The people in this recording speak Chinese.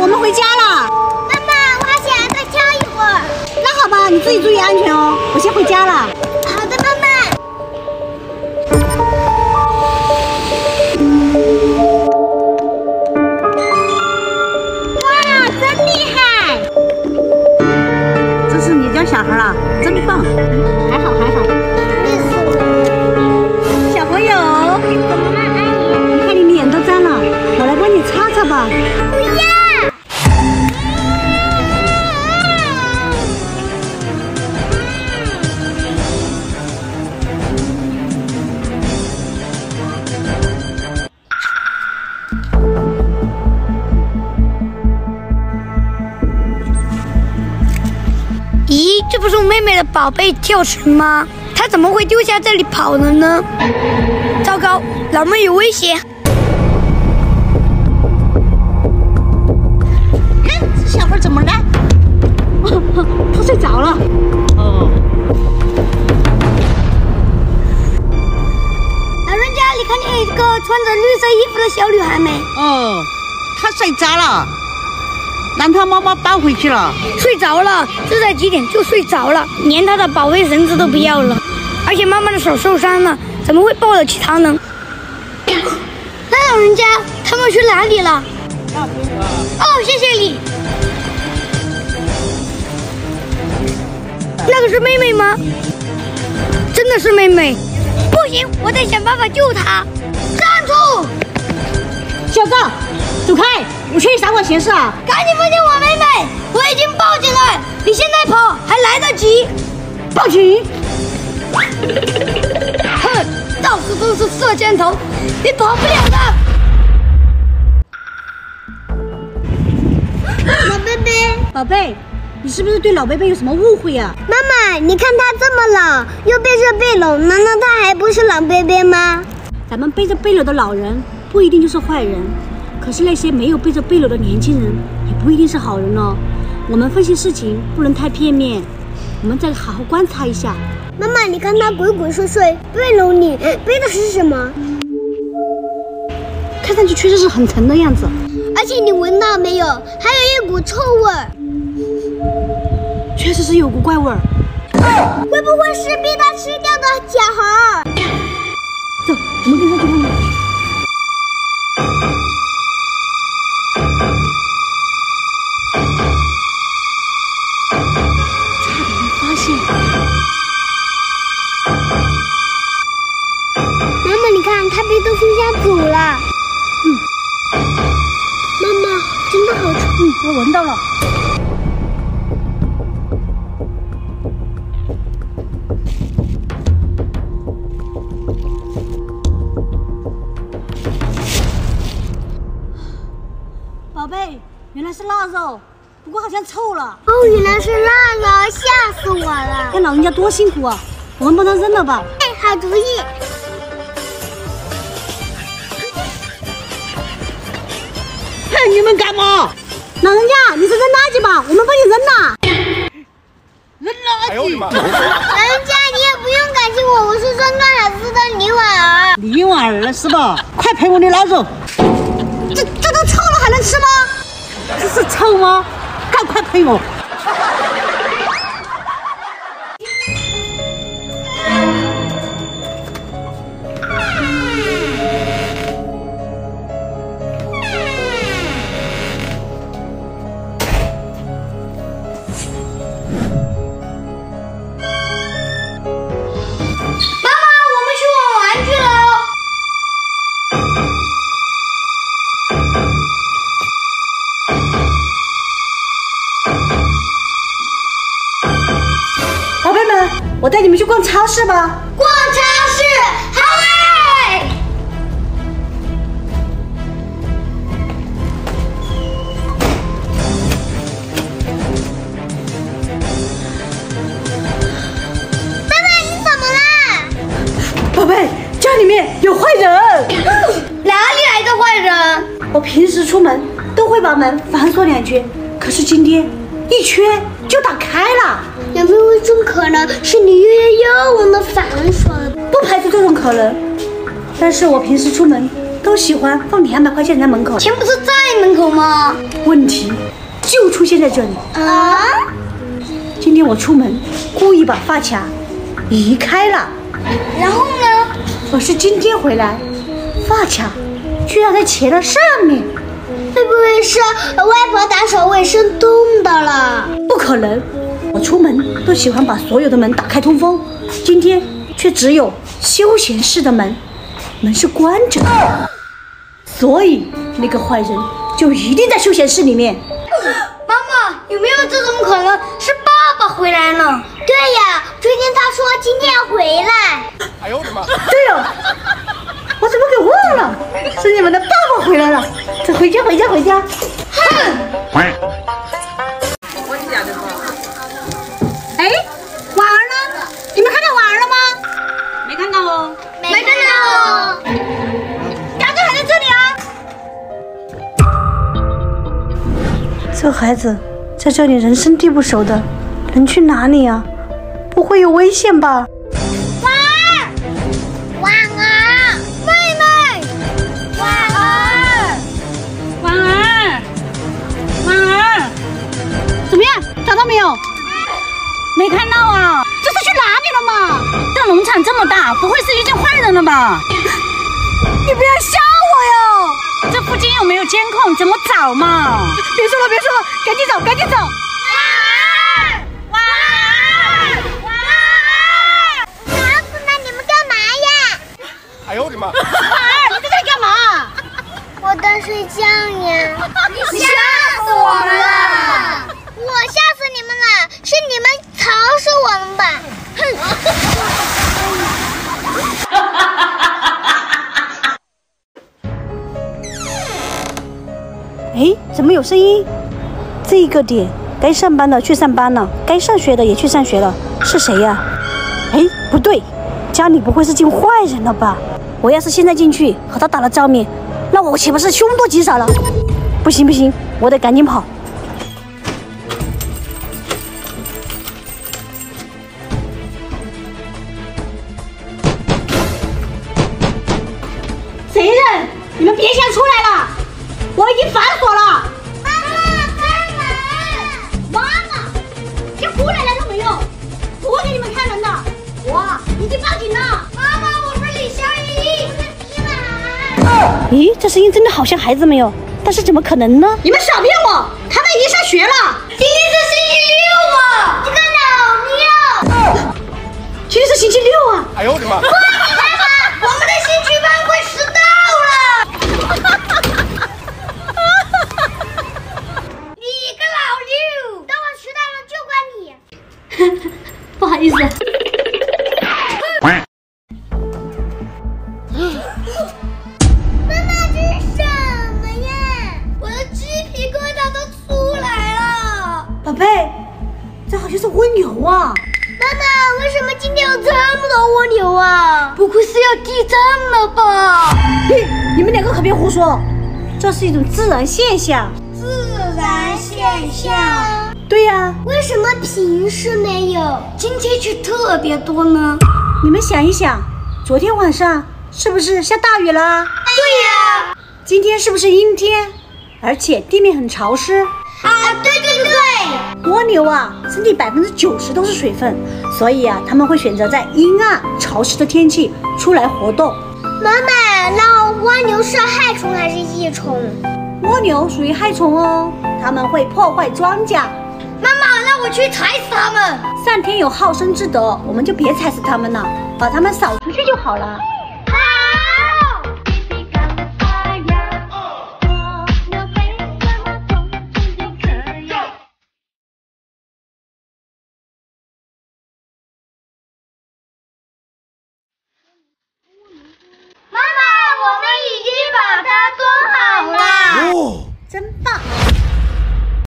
我们回家了。 妈妈，我还想再跳一会儿。 那好吧，你自己注意安全哦。我先回家了。 好的，妈妈。哇，真厉害！ 这是你家小孩啊，真棒。还好还好。 累死我了。 小朋友， 怎么了，阿姨？ 你看你脸都脏了，我来帮你擦擦吧。 不要！ 咦，这不是我妹妹的宝贝跳绳吗？她怎么会丢下这里跑了呢？糟糕，老妹有危险！ 哎，这小孩怎么了？他睡着了。哦。 老人家，你看见一个穿着绿色衣服的小女孩没？ 哦，他睡着了，让他妈妈抱回去了。 睡着了，这才几点就睡着了，连她的保卫绳子都不要了。而且妈妈的手受伤了，怎么会抱得起她呢？那老人家，他们去哪里了？哦，谢谢你。那个是妹妹吗？真的是妹妹。不行，我得想办法救她。站住！ 小高，走开！我去少管闲事啊！ 赶紧放下我妹妹！我已经报警了，你现在跑还来得及。 报警！ 哼，到处都是摄像头，你跑不了的。 老贝贝， 宝贝，你是不是对老贝贝有什么误会啊？ 妈妈，你看他这么老，又背着背篓，难道他还不是老贝贝吗？ 咱们背着背篓的老人不一定就是坏人，可是那些没有背着背篓的年轻人也不一定是好人哦。我们分析事情不能太片面，我们再好好观察一下。 妈妈，你看他鬼鬼祟祟，背篓里背的是什么？ 看上去确实是很沉的样子， 而且你闻到没有？还有一股臭味儿。 确实是有股怪味儿。 会不会是被他吃掉的小孩？ 走，我们跟上去看看。差点被发现。 妈妈，你看他被豆腐家走了。妈妈，真的好臭。 我闻到了。宝贝，原来是腊肉，不过好像臭了。 哦，原来是腊肉，吓死我了。 看老人家多辛苦啊，我们帮他扔了吧。 哎，好主意。 哼，你们干嘛？老人家，你是扔垃圾吧？我们帮你扔了。扔垃圾。 老人家，你也不用感谢我，我是装多少次的李婉儿。 李婉儿是吧？快赔我的腊肉。这都臭了还能吃吗？这是臭吗？赶快赔我！ 妈妈，我们去玩玩具了哦。 宝贝们，我带你们去逛超市吧。 逛超市，好嘞！ 妈妈，你怎么啦？ 宝贝，家里面有坏人。 哪里来的坏人？ 我平时出门都会把门反锁2圈，可是今天1圈就打开了。 有没有一种可能是你月月又忘了反锁？ 不排除这种可能，但是我平时出门都喜欢放200块钱在门口。 钱不是在门口吗？ 问题就出现在这里。 啊？ 今天我出门故意把发卡移开了， 然后呢？ 可是今天回来，发卡居然在钱的上面。 会不会是外婆打扫卫生动到了？ 不可能，我出门都喜欢把所有的门打开通风，今天却只有休闲室的门是关着的，所以那个坏人就一定在休闲室里面。 妈妈，有没有这种可能是爸爸回来了？ 对呀，最近他说今天要回来。 哎呦我的妈！ 对哦，我怎么给忘了？是你们的爸爸回来了，这回家。哼！哎，婉儿呢？你们看到婉儿了吗？没看到哦。 没看到。 嘎哥还在这里啊！这孩子在这里人生地不熟的，能去哪里啊？不会有危险吧？ 婉儿，妹妹， 婉儿，怎么样？找到没有？没看到啊！这是去哪里了嘛？这农场这么大，不会是遇见坏人了吧？你不要吓我哟！这附近有没有监控？怎么找嘛？别说了，赶紧走！ 婉儿，打死了，你们干嘛呀？ 哎呦我的妈！ 婉儿，你在这里干嘛？ 我在睡觉呀。 你吓死我们了！ 我吓死你们了，是你们吵死我们吧？ 哎，怎么有声音？这个点该上班的去上班了，该上学的也去上学了，是谁呀？哎，不对，家里不会是进坏人了吧？我要是现在进去和他打了照面，那我岂不是凶多吉少了？不行，我得赶紧跑。谁人？你们别想出来了，我已经反锁了。 妈妈，开门！ 妈妈，先回来了都没有，不会给你们开门的。我已经报警了。 妈妈，我是李小雨，你们。 咦，这声音真的好像孩子们哟，但是怎么可能呢？你们少骗我，他们已经上学了。 今天是星期六啊！ 这个老牛。 今天是星期六啊！ 哎呦我的妈！ 我们的兴趣班会迟到了！你个老六， 等我迟到了就怪你。 不好意思。 妈妈，这是什么呀？ 我的鸡皮疙瘩都出来了！ 宝贝，这好像是蜗牛啊！ 妈妈，为什么今天有这么多蜗牛啊？ 不会是要地震了吧？ 嘿，你们两个可别胡说，这是一种自然现象。 自然现象。 对呀， 为什么平时没有？ 今天却特别多呢？ 你们想一想，昨天晚上是不是下大雨啦？ 对呀。 今天是不是阴天？而且地面很潮湿。 啊，对。 蜗牛啊，身体90%都是水分，所以啊，它们会选择在阴暗、潮湿的天气出来活动。 妈妈，那蜗牛是害虫还是益虫？ 蜗牛属于害虫哦，它们会破坏庄稼。 妈妈，让我去踩死它们。 上天有好生之德，我们就别踩死它们了，把它们扫出去就好了。